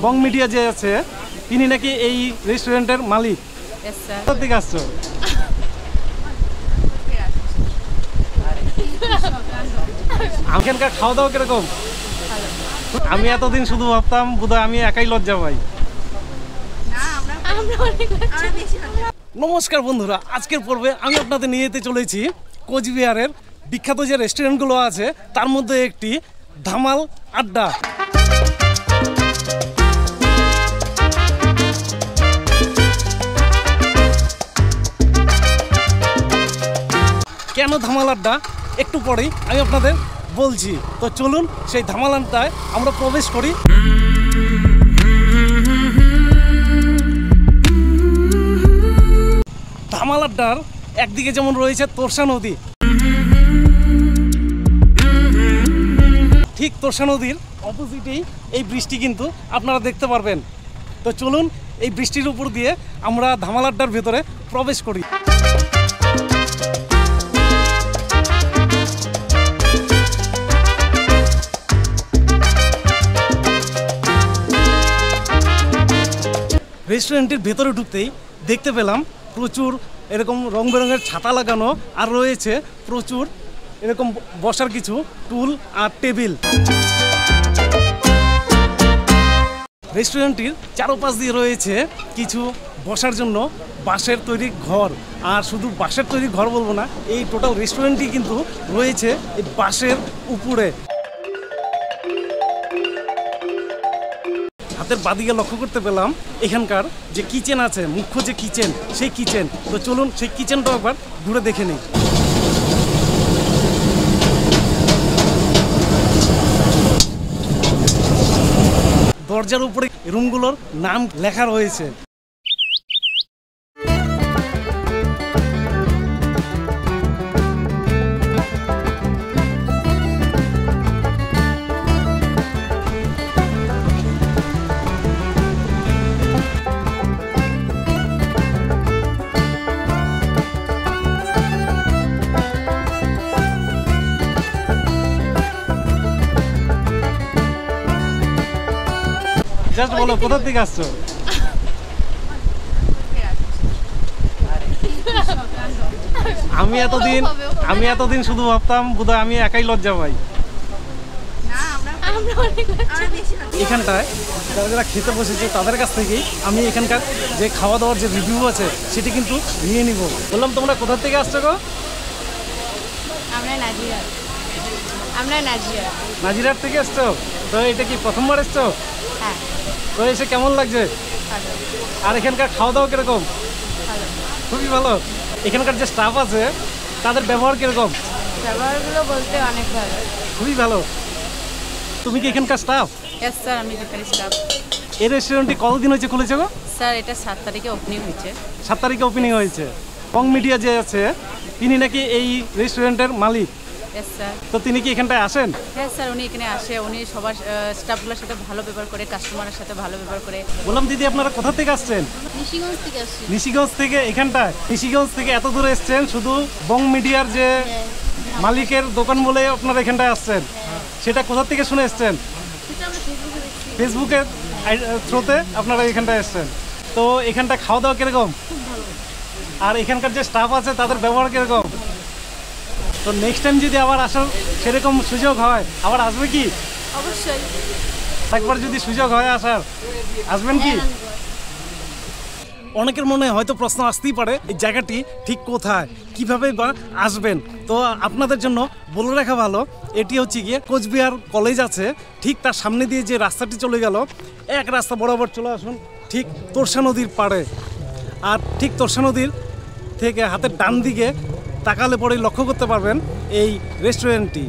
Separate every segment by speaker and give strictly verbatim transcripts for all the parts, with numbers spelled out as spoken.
Speaker 1: বং media যে আছে তিনি নাকি এই রেস্টুরেন্টের মালিক। কোথা থেকে আসছো? এখানকার খাওয়া দাওয়া কিরকম? আমি এতদিন শুধু ভাবতাম বোধহয় আমি একাই লজ্জা পাই। নমস্কার বন্ধুরা, আজকের পর্বে আমি আপনাদের নিয়ে যেতে চলেছি কোচবিহারের বিখ্যাত যে রেস্টুরেন্টগুলো আছে তার মধ্যে একটি ধামাল আড্ডা। কেন ধামাল আড্ডা একটু পরেই আমি আপনাদের বলছি। তো চলুন সেই ধামাল আড্ডায় আমরা প্রবেশ করি। ধামাল আড্ডার একদিকে যেমন রয়েছে তোরসা নদী, ঠিক তোরসা নদীর অপোজিটেই এই বৃষ্টি কিন্তু আপনারা দেখতে পারবেন। তো চলুন এই বৃষ্টির উপর দিয়ে আমরা ধামাল আড্ডার ভেতরে প্রবেশ করি। রেস্টুরেন্টের ভেতরে ঢুকতেই দেখতে পেলাম প্রচুর এরকম রং বেরঙের ছাতা লাগানো, আর রয়েছে প্রচুর এরকম বসার কিছু টুল আর টেবিল। রেস্টুরেন্টটির চারপাশ দিয়ে রয়েছে কিছু বসার জন্য বাঁশের তৈরি ঘর, আর শুধু বাঁশের তৈরি ঘর বলবো না, এই টোটাল রেস্টুরেন্টটি কিন্তু রয়েছে এই বাঁশের উপরে। হাতের বাদিকে লক্ষ্য করতে পেলাম এখানকার যে কিচেন আছে, মুখ্য যে কিচেন, সেই কিচেন। তো চলুন সেই কিচেনটাও একবার ঘুরে দেখে নিই। দরজার উপরে রুমগুলোর নাম লেখা রয়েছে। জাস্ট বলো কোথা থেকে আসছো? আমি এতদিন আমি এতদিন শুধু ভাবতাম বোধহয় আমি একাই লজ্জা পাই। এখানটায় যারা যারা খেতে বসেছে তাদের কাছ থেকেই আমি এখানকার যে খাওয়া দাওয়ার যে রিভিউ আছে সেটি কিন্তু নিয়ে নিব। বললাম তোমরা কোথা থেকে আসছো গো?
Speaker 2: আমরা নাজিরহাট। আমরা নাজিরহাট
Speaker 1: নাজিরহাট থেকে আসছো? তো এটা কি প্রথমবার এসছো?
Speaker 2: হ্যাঁ।
Speaker 1: তো এসে কেমন লাগছে? আর এখানকার খাওয়া দাওয়া কিরকম? খুবই ভালো। এখানকার যে স্টাফ আছে তাদের ব্যবহার কিরকম?
Speaker 2: ব্যবহারগুলো বলতে অনেক ভালো,
Speaker 1: খুবই ভালো। তুমি কি এখানকার স্টাফ?
Speaker 2: ইয়েস স্যার, আমি এখানকার স্টাফ।
Speaker 1: এই রেস্টুরেন্টটি কতদিন হয়েছে খুলেছে গো?
Speaker 2: স্যার এটা সাত তারিখে ওপেনিং হয়েছে।
Speaker 1: সাত তারিখে ওপেনিং হয়েছে। বং মিডিয়া যে আছে তিনি নাকি এই রেস্টুরেন্টের মালিক।
Speaker 2: Yes sir.
Speaker 1: তো তিনি কি এখানটায় আসেন?
Speaker 2: হ্যাঁ স্যার, উনি এখানে আসে, উনি সবার স্টাফগুলোর সাথে ভালো ব্যবহার করে, কাস্টমারের সাথে ভালো ব্যবহার করে।
Speaker 1: বললাম দিদি আপনারা কোথা থেকে আসছেন?
Speaker 2: নিশিগঞ্জ থেকে আসছি।
Speaker 1: নিশিগঞ্জ থেকে এখানটায়? নিশিগঞ্জ থেকে এত দূরে এসছেন শুধু বং মিডিয়ার যে মালিকের দোকান বলে আপনারা এখানটায় আসছেন? সেটা কোথা থেকে শুনে এসছেন? ফেসবুকের থ্রুতে আপনারা এখানটায় এসছেন। তো এখানটা খাওয়া দাওয়া কিরকম? আর এখানকার যে স্টাফ আছে তাদের ব্যবহার কিরকম? তো নেক্সট টাইম যদি আবার আসার সেরকম সুযোগ হয় আবার আসবে কি?
Speaker 2: অবশ্যই।
Speaker 1: একবার যদি সুযোগ হয় আসার, আসবেন কি? অনেকের মনে হয়তো প্রশ্ন আসতেই পারে এই জায়গাটি ঠিক কোথায়, কিভাবে বা আসবেন। তো আপনাদের জন্য বলে রাখা ভালো, এটি হচ্ছে গিয়ে কোচবিহার কলেজ আছে, ঠিক তার সামনে দিয়ে যে রাস্তাটি চলে গেল এক রাস্তা বরাবর চলে আসুন ঠিক তোরসা নদীর পাড়ে। আর ঠিক তোরসা নদীর থেকে হাতের ডান দিকে তাকালে পরেই লক্ষ্য করতে পারবেন এই রেস্টুরেন্টটি।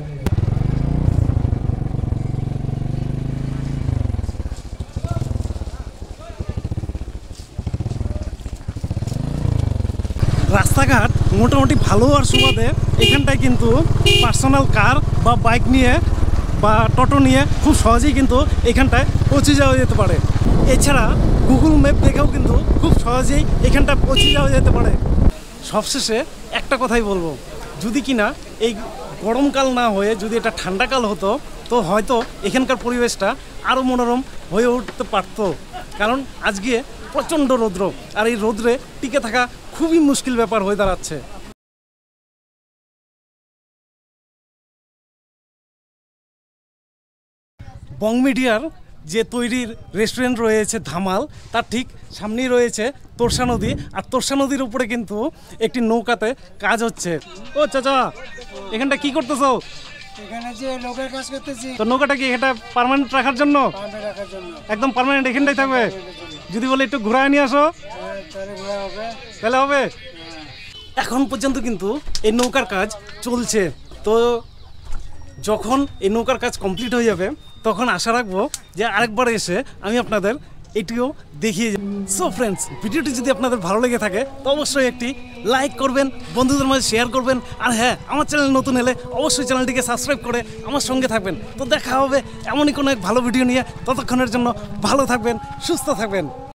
Speaker 1: রাস্তাঘাট মোটামুটি ভালো হওয়ার সুবাদে এখানটায় কিন্তু পার্সোনাল কার বা বাইক নিয়ে বা টোটো নিয়ে খুব সহজেই কিন্তু এখানটায় পৌঁছে যাওয়া যেতে পারে। এছাড়া গুগল ম্যাপ দেখেও কিন্তু খুব সহজেই এখানটায় পৌঁছে যাওয়া যেতে পারে। সবশেষে একটা কথাই বলবো, যদি কিনা এই গরমকাল না হয়ে যদি এটা ঠান্ডাকাল হতো তো হয়তো এখানকার পরিবেশটা আরও মনোরম হয়ে উঠতে পারতো, কারণ আজকে প্রচণ্ড রৌদ্র, আর এই রৌদ্রে টিকে থাকা খুবই মুশকিল ব্যাপার হয়ে দাঁড়াচ্ছে। বং মিডিয়ার যে তৈরির রেস্টুরেন্ট রয়েছে ধামাল, তার ঠিক সামনেই রয়েছে তোরসা নদী, আর তোরসা নদীর উপরে কিন্তু একটি নৌকাতে কাজ হচ্ছে। ও চাচা, এখানটা কি করতেছো?
Speaker 3: এখানে যে লোকের কাজ করতেছি।
Speaker 1: তো নৌকাটা কি এটা পার্মানেন্ট রাখার জন্য?
Speaker 3: পাম্পে রাখার জন্য।
Speaker 1: একদম পার্মানেন্ট এখানটাই থাকবে? যদি বলে একটু ঘোরায় নিয়ে আসো
Speaker 3: হ্যাঁ, তাহলে ঘোরা হবে।
Speaker 1: তাহলে হবে। এখন পর্যন্ত কিন্তু এই নৌকার কাজ চলছে, তো যখন এই নৌকার কাজ কমপ্লিট হয়ে যাবে তখন আশা রাখবো যে আরেকবার এসে আমি আপনাদের এটিও দেখিয়ে যাব। সো ফ্রেন্ডস, ভিডিওটি যদি আপনাদের ভালো লেগে থাকে তো অবশ্যই একটি লাইক করবেন, বন্ধুদের মাঝে শেয়ার করবেন, আর হ্যাঁ, আমার চ্যানেল নতুন এলে অবশ্যই চ্যানেলটিকে সাবস্ক্রাইব করে আমার সঙ্গে থাকবেন। তো দেখা হবে এমনই কোনো এক ভালো ভিডিও নিয়ে, ততক্ষণের জন্য ভালো থাকবেন, সুস্থ থাকবেন।